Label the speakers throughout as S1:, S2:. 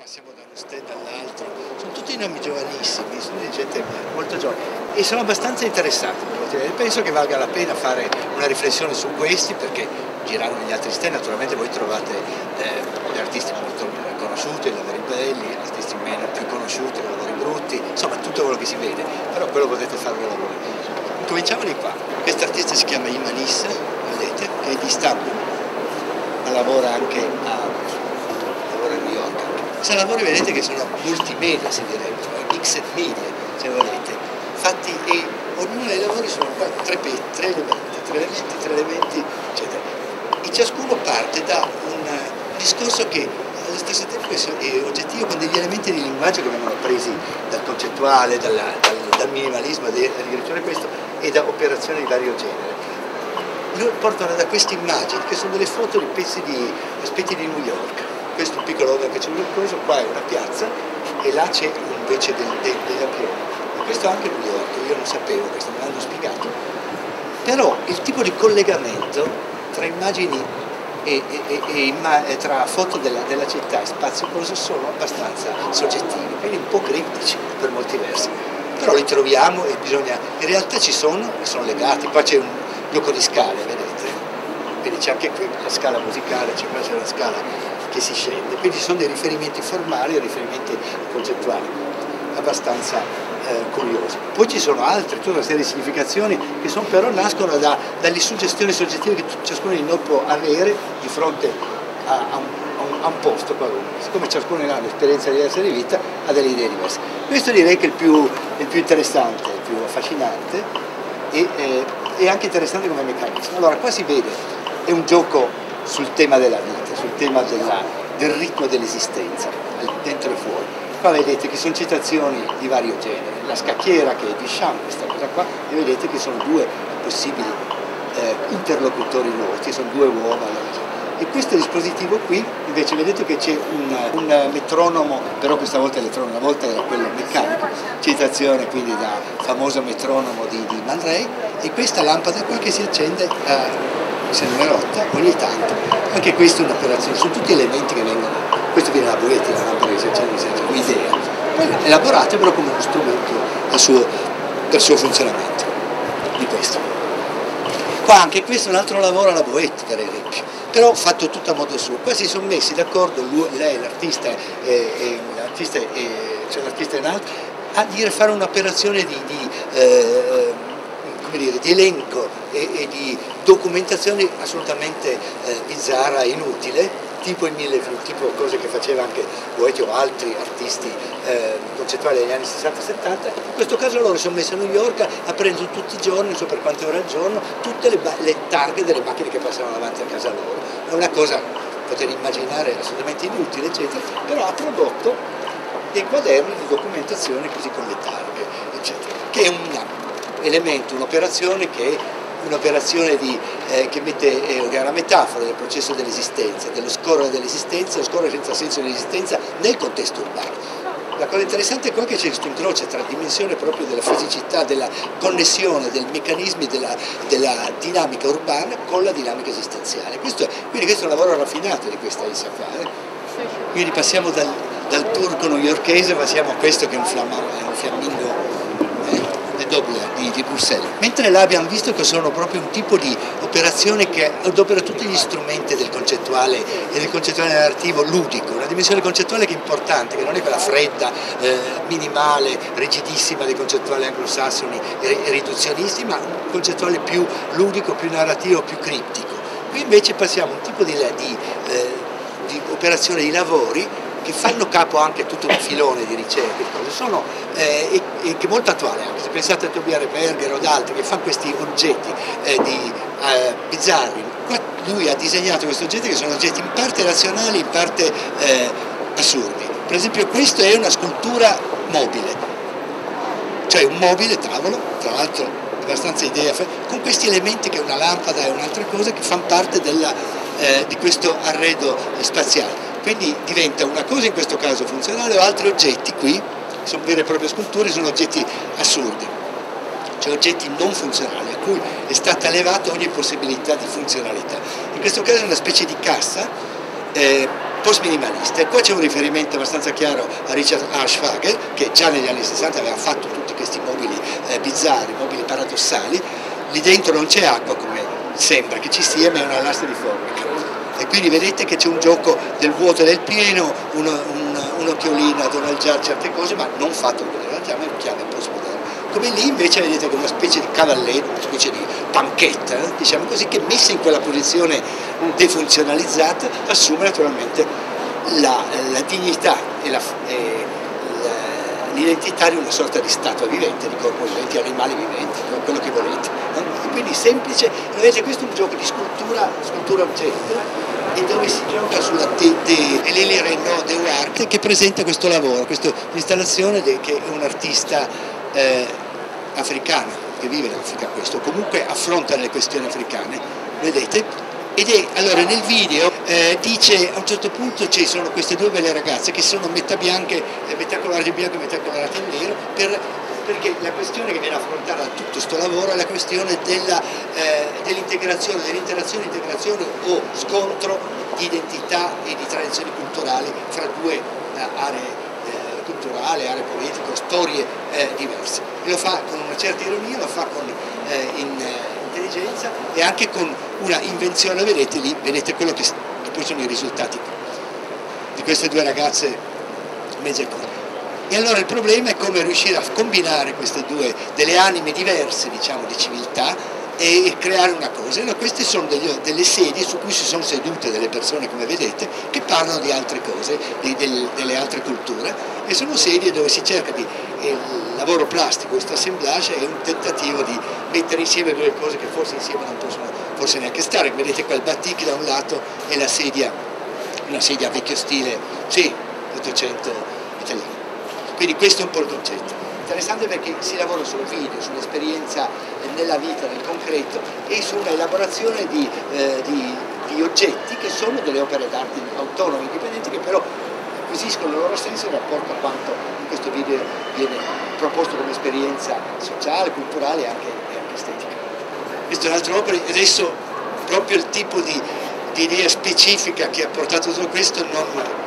S1: passiamo da uno stand all'altro, sono tutti nomi giovanissimi, sono di gente molto giovane e sono abbastanza interessati. Penso che valga la pena fare una riflessione su questi, perché girando negli altri stand naturalmente voi trovate gli artisti molto conosciuti, i lavori belli, artisti meno più conosciuti, i lavori brutti, insomma tutto quello che si vede, però quello potete farlo voi. Cominciamo di qua. Questo artista si chiama Imanissa, vedete, che è di Istanbul, ma lavora anche a New York. Questi lavori vedete che sono multimedia, si direbbe, mixed media, se volete, fatti, e ognuno dei lavori sono qua tre elementi, eccetera. E ciascuno parte da un discorso che allo stesso tempo è oggettivo, con degli elementi di linguaggio che vengono presi dal concettuale, dal minimalismo, addirittura questo, e da operazioni di vario genere. Loro portano da queste immagini, che sono delle foto di pezzi di aspetti di New York. Questo è un piccolo oro che c'è un coso, qua è una piazza e là c'è invece degli avioni. E questo è anche New York, io non sapevo, questo me l'hanno spiegato. Però il tipo di collegamento tra immagini e tra foto della città e spazio coso sono abbastanza soggettivi, quindi un po' criptici per molti versi. Però li troviamo e bisogna, in realtà ci sono e sono legati. Qua c'è un gioco di scale, vedete? Quindi c'è anche qui la scala musicale, qua c'è la scala che si scende, quindi ci sono dei riferimenti formali e riferimenti concettuali abbastanza curiosi. Poi ci sono altre, tutta una serie di significazioni che però nascono dalle suggestioni soggettive che ciascuno di noi può avere di fronte a un posto qualunque. Siccome ciascuno ha un'esperienza diversa di vita, ha delle idee diverse. Questo direi che è il più interessante, il più affascinante e anche interessante come meccanismo. Allora, qua si vede, è un gioco sul tema della vita, sul tema del ritmo dell'esistenza, dentro e fuori. Qua vedete che sono citazioni di vario genere, la scacchiera che è di Duchamp, questa cosa qua, e vedete che sono due possibili interlocutori nostri, sono due uova. E questo dispositivo qui, invece, vedete che c'è un metronomo, però questa volta elettronico, una volta era quello meccanico, citazione quindi da famoso metronomo di Man Ray, e questa lampada qua che si accende se non è rotta ogni tanto. Anche questa è un'operazione, sono tutti elementi che vengono, questo viene dalla Bugatti, la lampada che si accende senza un'idea, poi elaborata però come uno strumento per il suo funzionamento di questo. Qua anche questo è un altro lavoro alla Bugatti, per esempio, però fatto tutto a modo suo. Qua si sono messi d'accordo lei, l'artista e un altro, a dire fare un'operazione di elenco e di documentazione assolutamente bizzarra e inutile, tipo cose che faceva anche Goethe o altri artisti concettuali degli anni 60-70. In questo caso loro si sono messi a New York a prendere tutti i giorni, non so per quante ore al giorno, tutte le targhe delle macchine che passavano davanti a casa loro. È una cosa, potete immaginare, assolutamente inutile, eccetera, però ha prodotto dei quaderni di documentazione così con le targhe, eccetera, che è un elemento, un'operazione che è un'operazione che è una metafora del processo dell'esistenza, dello scorrere dell'esistenza, lo scorrere senza senso dell'esistenza nel contesto urbano. La cosa interessante è qua che c'è questo incrocio tra dimensione proprio della fisicità, della connessione, dei meccanismi della dinamica urbana con la dinamica esistenziale. Quindi questo è un lavoro raffinato di questa Issa qua. Quindi passiamo dal turco newyorkese, passiamo a questo che è un fiammingo di Bruxelles. Mentre là abbiamo visto che sono proprio un tipo di operazione che adopera tutti gli strumenti del concettuale e del concettuale narrativo ludico, una dimensione concettuale che è importante, che non è quella fredda, minimale, rigidissima dei concettuali anglosassoni e riduzionisti, ma un concettuale più ludico, più narrativo, più criptico. Qui invece passiamo a un tipo di operazione di lavori che fanno capo anche a tutto un filone di ricerche, e che è molto attuale, anche se pensate a Tobias Berger o ad altri che fanno questi oggetti bizzarri. Qua lui ha disegnato questi oggetti che sono oggetti in parte razionali, in parte assurdi. Per esempio questo è una scultura mobile, cioè un mobile tavolo, tra l'altro abbastanza idea, con questi elementi che è una lampada e un'altra cosa che fanno parte di questo arredo spaziale. Quindi diventa una cosa in questo caso funzionale, o altri oggetti qui, sono vere e proprie sculture, sono oggetti assurdi, cioè oggetti non funzionali, a cui è stata levata ogni possibilità di funzionalità. In questo caso è una specie di cassa, post-minimalista. E qua c'è un riferimento abbastanza chiaro a Richard Ashfagel, che già negli anni 60 aveva fatto tutti questi mobili bizzarri, mobili paradossali. Lì dentro non c'è acqua come sembra che ci sia, ma è una lastra di formica. E quindi vedete che c'è un gioco del vuoto e del pieno, un'occhiolina a doneggiare certe cose, ma non fatto come la chiave, è un chiave postmoderno. Come lì invece vedete che una specie di cavalletto, una specie di panchetta, diciamo così, che messa in quella posizione defunzionalizzata assume naturalmente la dignità e l'identità di una sorta di statua vivente, di corpo vivente, animale vivente, quello che volete. E quindi semplice, vedete, questo è un gioco di scultura oggetto, e dove si gioca sulla Elie Renaud de Wart, che presenta questo lavoro, questa installazione che è un artista africano, che vive in Africa, questo comunque affronta le questioni africane, vedete? Ed è, allora nel video dice, a un certo punto ci sono queste due belle ragazze che sono metà bianche, metà colorate in bianco e metà colorate in nero, perché la questione che viene affrontata da tutto questo lavoro è la questione dell'integrazione, dell'interazione, integrazione o scontro di identità e di tradizioni culturali fra due aree culturali, aree politiche, storie diverse. E lo fa con una certa ironia, lo fa con intelligenza e anche con una invenzione, vedete lì, vedete quello che poi sono i risultati di queste due ragazze mezze corte. E allora il problema è come riuscire a combinare queste due, delle anime diverse, diciamo, di civiltà, e creare una cosa. Allora, queste sono delle sedie su cui si sono sedute delle persone, come vedete, che parlano di altre cose, delle altre culture, e sono sedie dove si cerca di, il lavoro plastico, questo assemblage è un tentativo di mettere insieme due cose che forse insieme non possono forse neanche stare. Vedete qua il batik da un lato e la sedia, una sedia a vecchio stile, sì, 800 italiano. Quindi questo è un po' il concetto. Interessante perché si lavora sul video, sull'esperienza nella vita, nel concreto, e su una elaborazione di oggetti che sono delle opere d'arte autonome, indipendenti, che però acquisiscono il loro senso in rapporto a quanto in questo video viene proposto come esperienza sociale, culturale e anche estetica. Questa è un'altra opera, e adesso proprio il tipo di idea specifica che ha portato tutto questo non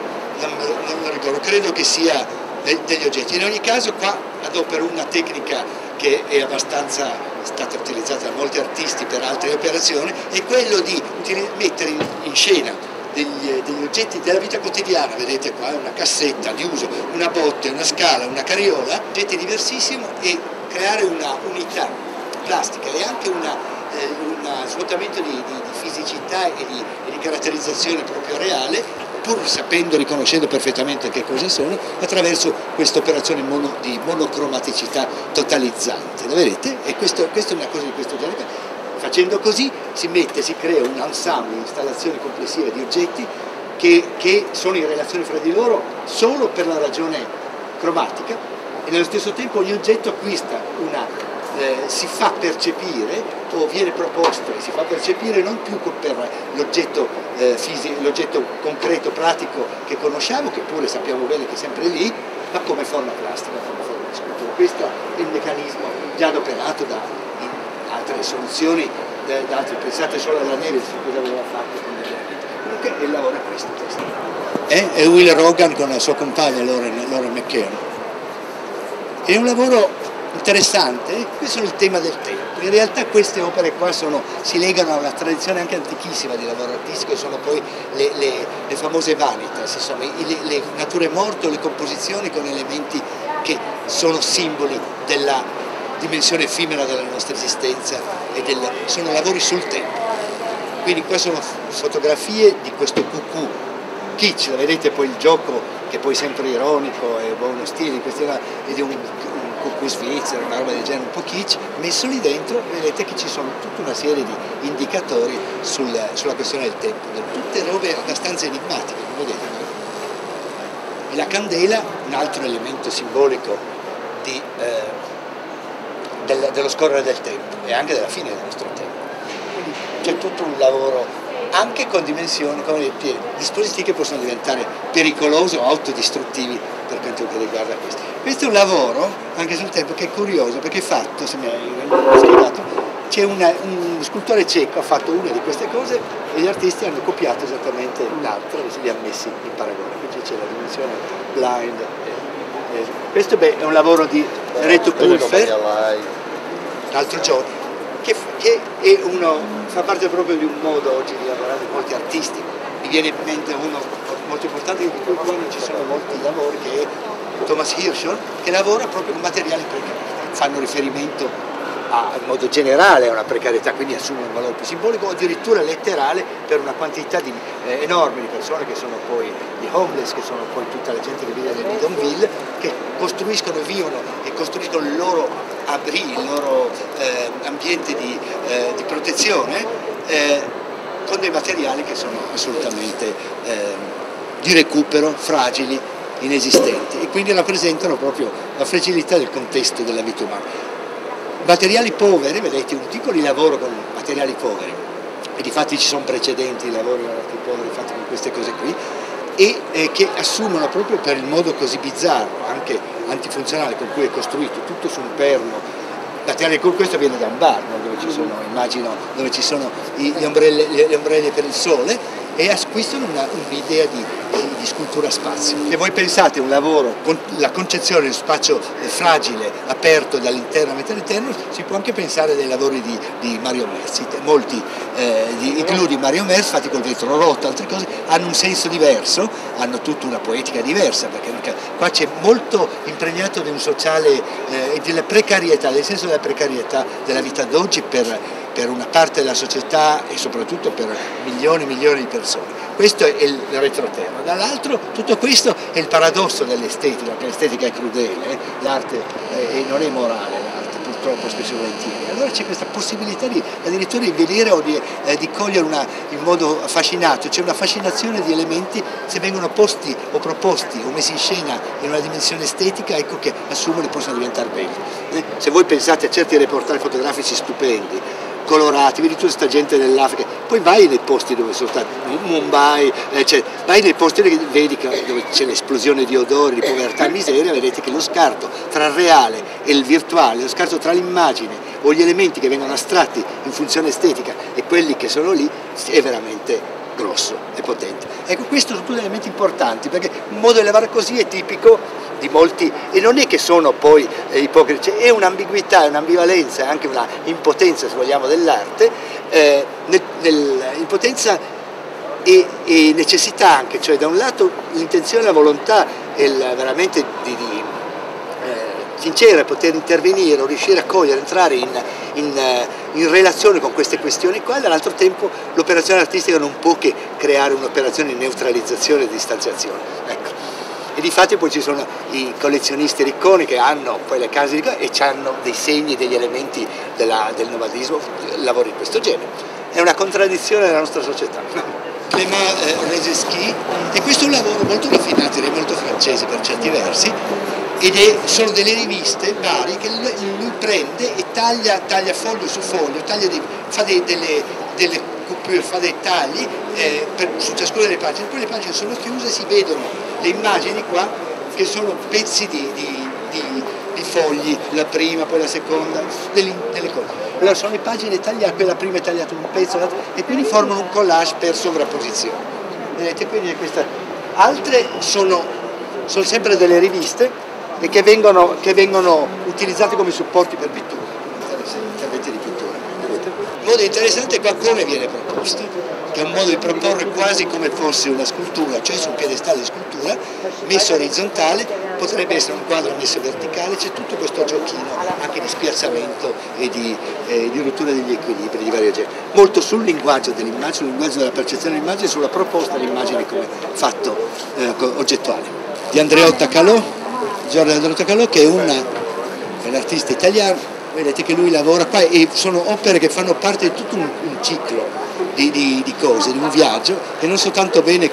S1: lo ricordo, credo che sia degli oggetti. In ogni caso qua adopero una tecnica che è abbastanza stata utilizzata da molti artisti per altre operazioni, è quello di mettere in scena degli oggetti della vita quotidiana, vedete qua una cassetta di uso, una botte, una scala, una carriola, oggetti diversissimi, e creare una unità plastica e anche un svuotamento di fisicità e di caratterizzazione proprio reale, pur riconoscendo perfettamente che cosa sono, attraverso questa operazione di monocromaticità totalizzante. Lo vedete? E questa è una cosa di questo genere. Facendo così si crea un ensemble, un'installazione complessiva di oggetti che sono in relazione fra di loro solo per la ragione cromatica, e nello stesso tempo ogni oggetto acquista si fa percepire o viene proposto e si fa percepire non più per l'oggetto l'oggetto concreto, pratico che conosciamo, che pure sappiamo bene che è sempre lì, ma come forma plastica, come forma di scultura. Questo è il meccanismo già adoperato da altre soluzioni, pensate solo alla neve, su cosa aveva fatto con comunque il lavoro è questo. E Will Rogan con la sua compagna Lauren McKeown. È un lavoro interessante, questo è il tema del tempo. In realtà queste opere qua si legano a una tradizione anche antichissima di lavoro artistico, sono poi le famose vanitas, insomma, le nature morte o le composizioni con elementi che sono simboli della dimensione effimera della nostra esistenza, sono lavori sul tempo. Quindi qua sono fotografie di questo cucù kitsch, vedete poi il gioco che poi è sempre ironico e buono stile, ed è un cucù svizzero, una roba del genere un po' kitsch, messo lì dentro vedete che ci sono tutta una serie di indicatori sulla questione del tempo, tutte robe abbastanza enigmatiche, vedete, no? E la candela, un altro elemento simbolico dello scorrere del tempo e anche della fine del nostro tempo. Quindi c'è tutto un lavoro anche con dimensioni, come dispositivi che possono diventare pericolosi o autodistruttivi per quanto riguarda questo. Questo è un lavoro, anche sul tempo, che è curioso, perché è fatto, se mi hai spiegato, c'è un scultore ceco ha fatto una di queste cose e gli artisti hanno copiato esattamente l'altra e li ha messi in paragone. Quindi c'è la dimensione blind. Questo è un lavoro di Reto Pulfer, l'altro giorno, che è fa parte proprio di un modo oggi di lavorare di molti artisti. Mi viene in mente uno molto importante di cui qua non ci sono molti lavori, che è Thomas Hirschhorn, che lavora proprio con materiali precari. Fanno riferimento in modo generale a una precarietà, quindi assume un valore più simbolico o addirittura letterale per una quantità enorme di persone che sono poi gli homeless, che sono poi tutta la gente che vive nel bidonville, che costruiscono e vivono e costruiscono il loro abrì, il loro ambiente di protezione con dei materiali che sono assolutamente di recupero, fragili, inesistenti, e quindi rappresentano proprio la fragilità del contesto della vita umana. Materiali poveri, vedete, un tipo di lavoro con materiali poveri, e difatti ci sono precedenti lavori poveri fatti con queste cose qui, e che assumono proprio per il modo così bizzarro, anche antifunzionale con cui è costruito, tutto su un perno, materiale, questo viene da un bar, no? Dove ci sono, immagino, dove ci sono le ombrelle per il sole, e acquistano un'idea di scultura spazio. Se voi pensate a un lavoro con la concezione di un spazio fragile, aperto dall'interno all'interno, si può anche pensare a dei lavori di Mario Merz. Molti i glue di Mario Merz, fatti col vetro rotto, altre cose, hanno un senso diverso, hanno tutta una poetica diversa, perché qua c'è molto impregnato di un sociale e della precarietà, del senso della precarietà della vita d'oggi per una parte della società e soprattutto per milioni e milioni di persone. Questo è il retroterra. Dall'altro tutto questo è il paradosso dell'estetica, che l'estetica è crudele, l'arte non è morale, l'arte purtroppo spesso e volentieri. Allora c'è questa possibilità addirittura di vedere o di cogliere in modo affascinato, c'è una fascinazione di elementi se vengono posti o proposti o messi in scena in una dimensione estetica, ecco che assumono e possono diventare belli. Se voi pensate a certi reportage fotografici stupendi, colorati, vedi tutta questa gente dell'Africa, poi vai nei posti dove sono stati, Mumbai, vai nei posti dove vedi dove c'è l'esplosione di odori, di povertà e miseria, vedete che lo scarto tra il reale e il virtuale, lo scarto tra l'immagine o gli elementi che vengono astratti in funzione estetica e quelli che sono lì è veramente grosso e potente. Ecco, questi sono tutti elementi importanti, perché un modo di lavorare così è tipico di molti, e non è che sono poi ipocriti, è un'ambiguità, è un'ambivalenza, è anche una impotenza, se vogliamo, dell'arte, impotenza e necessità anche, cioè da un lato l'intenzione, la volontà veramente sincera, poter intervenire o riuscire a cogliere, entrare in relazione con queste questioni qua, e dall'altro tempo l'operazione artistica non può che creare un'operazione di neutralizzazione e distanziazione. Ecco. E difatti poi ci sono i collezionisti ricconi che hanno poi le case e hanno dei segni, degli elementi del nomadismo, lavori di questo genere. È una contraddizione della nostra società. Clément Rezeski, e questo è un lavoro molto raffinato, direi molto francese per certi versi, sono delle riviste varie che lui prende e taglia foglio su foglio, fa delle coupure, fa dei tagli su ciascuna delle pagine, poi le pagine sono chiuse, si vedono le immagini qua che sono pezzi di fogli, la prima, poi la seconda, delle cose. Allora sono le pagine tagliate, quella prima è tagliata un pezzo, e quindi formano un collage per sovrapposizione. Vedete, quindi altre sono sempre delle riviste e che vengono utilizzate come supporti per pittura, interventi di pittura. Un modo interessante qua come viene proposto, che è un modo di proporre quasi come fosse una scultura, cioè su un piedestallo di scultura, messo orizzontale, potrebbe essere un quadro messo verticale, c'è tutto questo giochino anche di spiazzamento e di rottura degli equilibri di vario genere. Molto sul linguaggio dell'immagine, sul linguaggio della percezione dell'immagine, sulla proposta dell'immagine come fatto oggettuale. Di Andreotta Calò, Giorgio Andreotta Calò, che è un artista italiano. Vedete che lui lavora qua e sono opere che fanno parte di tutto un ciclo di cose, di un viaggio, e non so tanto bene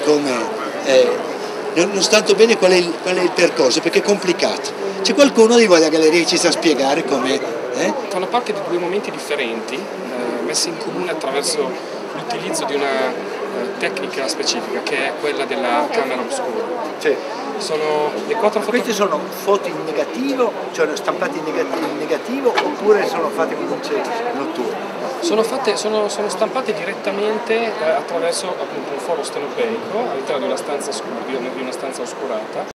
S1: qual è il percorso, perché è complicato. C'è qualcuno di voi alla galleria che ci sa spiegare come?
S2: Fanno parte di due momenti differenti, messi in comune attraverso l'utilizzo di una tecnica specifica, che è quella della camera oscura.
S1: Sì.
S2: Sono le 4 foto.
S1: Queste sono foto in negativo, cioè stampate in negativo, oppure sono fatte con luce notturna?
S2: Sono stampate direttamente attraverso appunto un foro stenopeico all'interno di una stanza oscurata.